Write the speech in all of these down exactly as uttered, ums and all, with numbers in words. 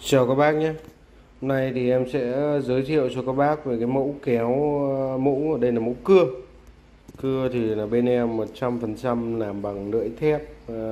Chào các bác nhé. Hôm nay thì em sẽ giới thiệu cho các bác về cái mẫu kéo mũ. Ở đây là mũ cưa. Cưa thì là bên em một trăm phần trăm làm bằng lưỡi thép,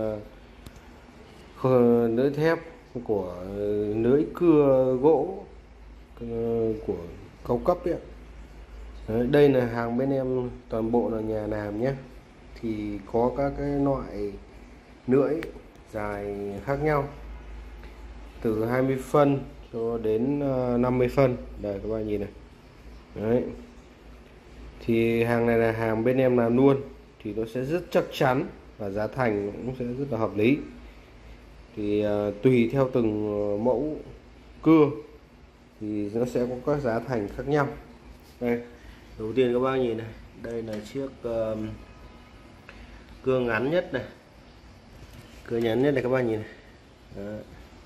uh, lưỡi thép của lưỡi cưa gỗ uh, của cao cấp ấy. Đấy, đây là hàng bên em toàn bộ là nhà làm nhé. Thì có các cái loại lưỡi dài khác nhau, từ hai mươi phân cho đến năm mươi phân. Đây các bạn nhìn này. Đấy. Thì hàng này là hàng bên em làm luôn, thì nó sẽ rất chắc chắn và giá thành cũng sẽ rất là hợp lý. Thì uh, tùy theo từng mẫu cưa thì nó sẽ có các giá thành khác nhau. Đây, đầu tiên các bác nhìn này, đây là chiếc uh, cưa ngắn nhất này, cưa ngắn nhất này các bác nhìn này. Đấy.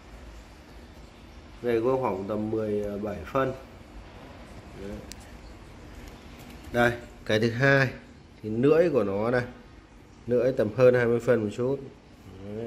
Đây có khoảng tầm mười bảy phân. Đấy. Đây, cái thứ hai thì lưỡi của nó đây, lưỡi tầm hơn hai mươi phân một chút. Đấy.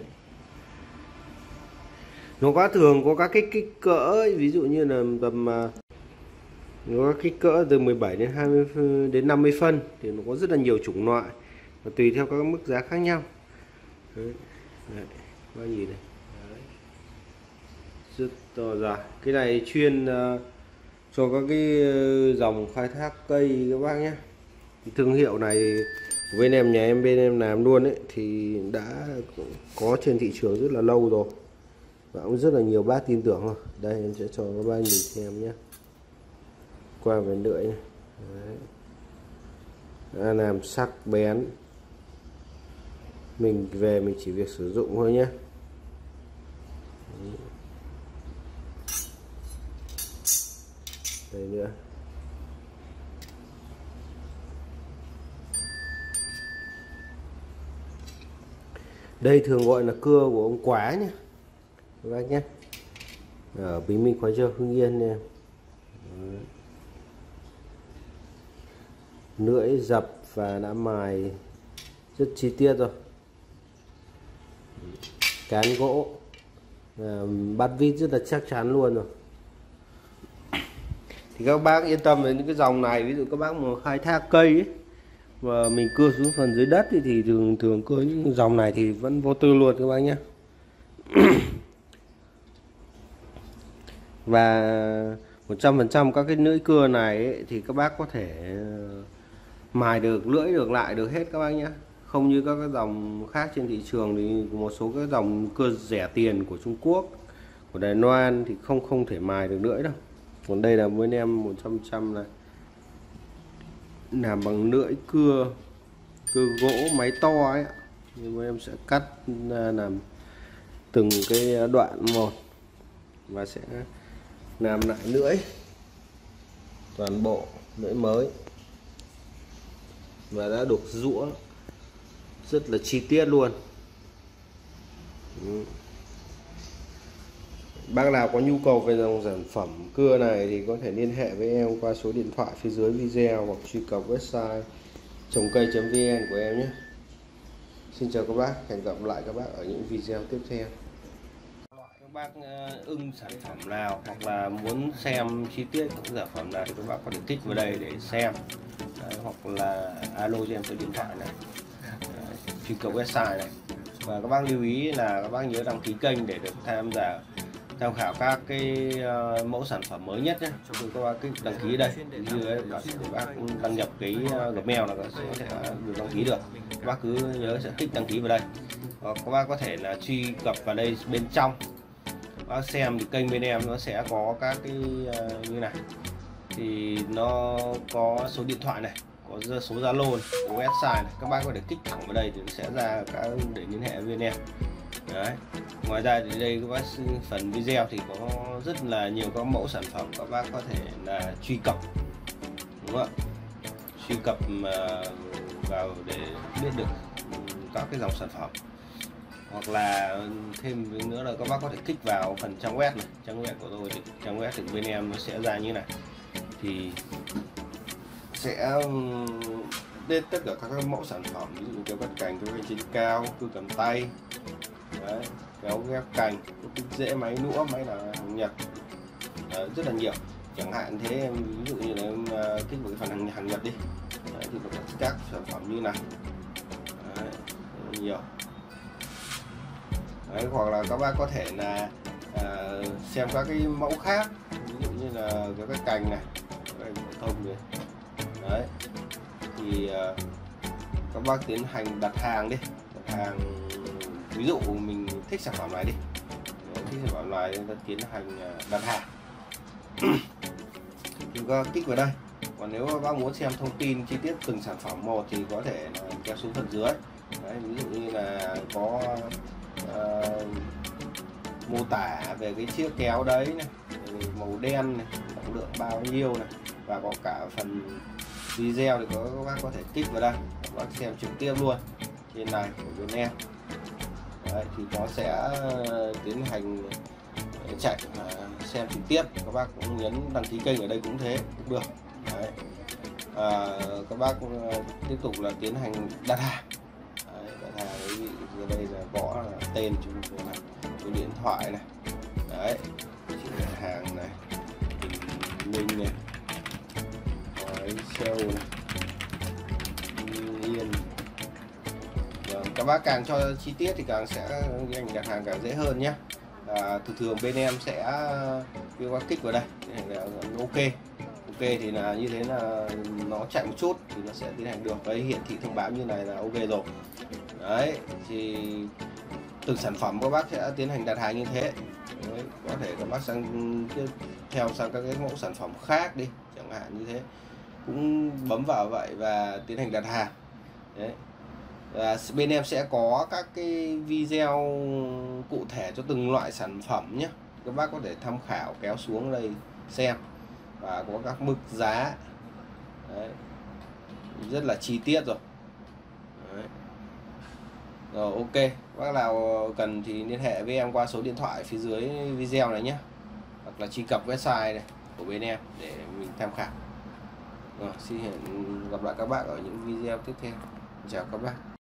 Nó có thường có các cái kích cỡ, ví dụ như là tầm nó có kích cỡ từ mười bảy đến hai mươi đến năm mươi phân, thì nó có rất là nhiều chủng loại và tùy theo các mức giá khác nhau. Đấy. Đấy. Bao nhiêu này. Đấy. Rất to dài. Cái này chuyên uh, cho các cái uh, dòng khai thác cây các bác nhé. Thương hiệu này của bên em, nhà em bên em làm luôn ấy, thì đã có trên thị trường rất là lâu rồi và cũng rất là nhiều bác tin tưởng rồi. Đây em sẽ cho các bác nhìn xem nhé, qua về lưỡi này. Đấy. Đã làm sắc bén, mình về mình chỉ việc sử dụng thôi nhé. Đây nữa. Đây thường gọi là cưa của ông Quá nhé các bác nhé, ở Bình Minh, Khói Châu, Hưng Yên nha. Lưỡi dập và đã mài rất chi tiết rồi. Cán gỗ, bát vít rất là chắc chắn luôn rồi. Thì các bác yên tâm về những cái dòng này, ví dụ các bác mà khai thác cây ấy, và mình cưa xuống phần dưới đất ấy, thì thường thường cưa những dòng này thì vẫn vô tư luôn các bác nhé. Và một trăm phần trăm các cái lưỡi cưa này ấy, thì các bác có thể mài được, lưỡi được lại được hết các bác nhé. Không như các cái dòng khác trên thị trường, thì một số các dòng cưa rẻ tiền của Trung Quốc, của Đài Loan thì không không thể mài được lưỡi đâu. Còn đây là bên em một trăm phần trăm là làm bằng lưỡi cưa cưa gỗ máy to ấy, nhưng mà em sẽ cắt làm từng cái đoạn một và sẽ làm lại lưỡi toàn bộ lưỡi mới, và đã được giũa rất là chi tiết luôn. Ừ. Bác nào có nhu cầu về dòng sản phẩm cưa này thì có thể liên hệ với em qua số điện thoại phía dưới video hoặc truy cập website trồng cây chấm vn của em nhé. Xin chào các bác, hẹn gặp lại các bác ở những video tiếp theo. Các bác ưng sản phẩm nào hoặc là muốn xem chi tiết các sản phẩm nào thì các bác có thể tích vào đây để xem. Đấy, hoặc là alo cho em số điện thoại này, truy cập website này. Và các bác lưu ý là các bác nhớ đăng ký kênh để được tham gia tham khảo các cái uh, mẫu sản phẩm mới nhất nhé. Cho tôi các bác cái đăng ký đây, như ấy, các bác đăng nhập cái uh, Gmail là sẽ có thể được đăng ký được. Các bác cứ nhớ sẽ tích đăng ký vào đây. Hoặc các bác có thể là truy cập vào đây bên trong, các bác xem thì kênh bên em nó sẽ có các cái uh, như này, thì nó có số điện thoại này, có số Zalo, có website này. Các bác có thể kích thẳng vào đây thì sẽ ra các để liên hệ với bên em. Đấy. Ngoài ra thì đây các bác phần video thì có rất là nhiều các mẫu sản phẩm các bác có thể là truy cập, đúng không ạ? Truy cập vào để biết được các cái dòng sản phẩm. Hoặc là thêm nữa là các bác có thể kích vào phần trang web này, trang web của tôi thì trang web thì bên em nó sẽ ra như này, thì sẽ lên tất cả các mẫu sản phẩm, ví dụ kéo cắt cành, kéo cành trên cao, cưa cầm tay. Đấy, kéo ghép cành, kích rễ, máy nũa, máy là hàng Nhật. Đấy, rất là nhiều. Chẳng hạn thế em ví dụ như là em uh, kích vào cái phần hàng, hàng Nhật đi. Đấy, thì có các sản phẩm như này. Đấy, rất là nhiều. Đấy, hoặc là các bác có thể là uh, xem các cái mẫu khác, ví dụ như là cái, cái cành này, cái thông này. Đấy, thì uh, các bác tiến hành đặt hàng đi, đặt hàng, ví dụ mình thích sản phẩm này đi. Đấy, thích sản phẩm này ta tiến hành đặt hàng. Chúng ta kích vào đây. Còn nếu các bác muốn xem thông tin chi tiết từng sản phẩm một thì có thể là kéo xuống phần dưới. Đấy, ví dụ như là có uh, mô tả về cái chiếc kéo đấy này, màu đen này, trọng lượng bao nhiêu này, và có cả phần video thì có các bác có thể kích vào đây, các bác xem trực tiếp luôn trên này của bên em. Đấy, thì nó sẽ tiến hành chạy xem trực tiếp. Các bác cũng nhấn đăng ký kênh ở đây cũng thế cũng được. Đấy. À, các bác tiếp tục là tiến hành đặt hàng. Đấy, đặt hàng ví dụ ở đây là gõ là tên cho này, số điện thoại này. Đấy, đặt hàng này, Minh này, Đấy, show này, Yên. Rồi, các bác càng cho chi tiết thì càng sẽ anh đặt hàng càng dễ hơn nhé. À, thường thường bên em sẽ đưa qua kích vào đây là ok. Ok thì là như thế là nó chạy một chút thì nó sẽ tiến hành được cái hiển thị thông báo như này là ok rồi. Đấy, thì từng sản phẩm các bác sẽ tiến hành đặt hàng như thế. Đấy, có thể các bác sang tiếp theo sang các cái mẫu sản phẩm khác đi chẳng hạn như thế, cũng bấm vào vậy và tiến hành đặt hàng. Đấy. Và bên em sẽ có các cái video cụ thể cho từng loại sản phẩm nhé, các bác có thể tham khảo, kéo xuống đây xem, và có các mức giá. Đấy, rất là chi tiết rồi. Đấy. Rồi ok, bác nào cần thì liên hệ với em qua số điện thoại phía dưới video này nhé, hoặc là truy cập website này của bên em để mình tham khảo. Rồi, xin hẹn gặp lại các bác ở những video tiếp theo. Chào các bác.